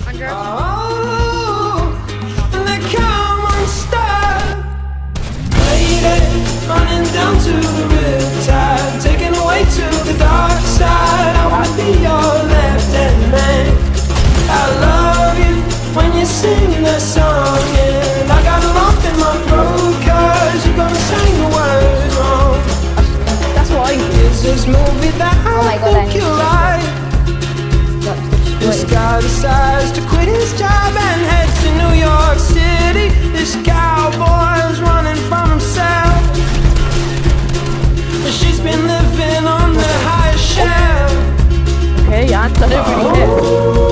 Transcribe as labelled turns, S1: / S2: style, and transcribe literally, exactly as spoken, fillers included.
S1: Under.
S2: Oh, and come unstuck. Lady, running down to the riptide, taken away to the dark side. I wanna be your left-hand man. I love you when you're singing that song, and I got a lump in my throat, cause you're gonna sing the words wrong.
S1: That's why.
S2: Is this movie that I
S1: Oh my God, I
S2: think
S1: need
S2: you
S1: to
S2: like? This guy decides to quit his job and head to New York City. This cowboy's running from himself. She's been living on the highest shelf.
S1: Okay, ja, dat is er niet.